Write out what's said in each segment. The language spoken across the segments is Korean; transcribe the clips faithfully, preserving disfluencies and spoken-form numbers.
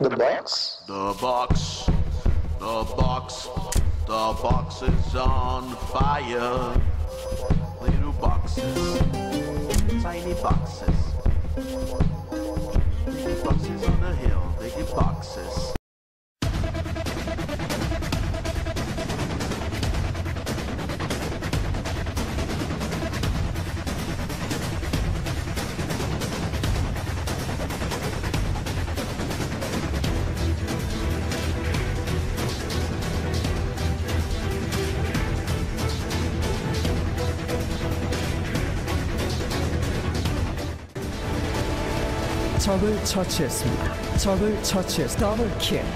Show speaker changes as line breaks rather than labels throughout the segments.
The box?
The box, the box, the box is on fire. Little boxes, tiny boxes. Big boxes on the hill, big boxes.
적을 처치했습니다. 적을 처치했 더블킬.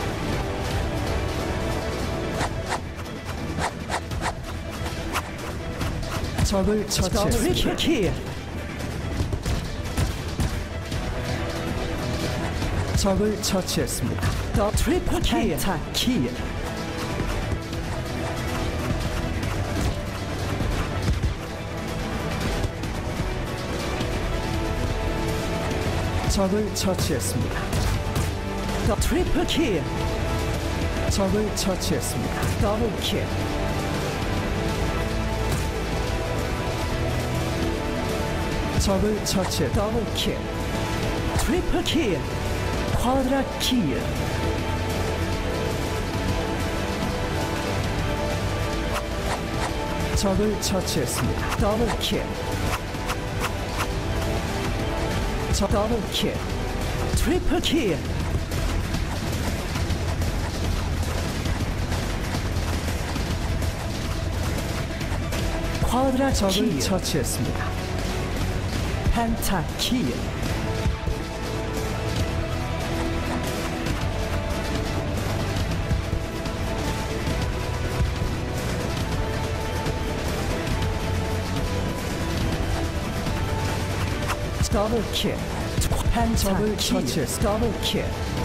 적을 처치했습니다. 킬. 적을 처치했습니다. 더 트리플 킬. 킬. 적을 처치했습니다. 더 트리플 킬. 적을 처치했습니다. 더블 킬. 적을 처치. 더블 킬. 트리플 킬. 쿼드라 킬. 적을 처치했습니다. 더블 킬. 더블 킬, 트리플 킬. 쿼드라 적을 처치했습니다. 펜타 킬. 더블 킬. 적을 처치했. 더블 킬.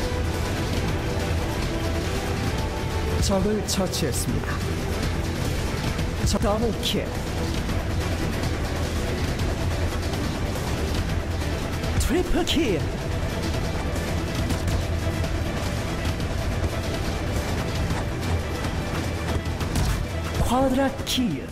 적을 처치했습니다. 더블 킬. 트리플 킬. 쿼드라 킬.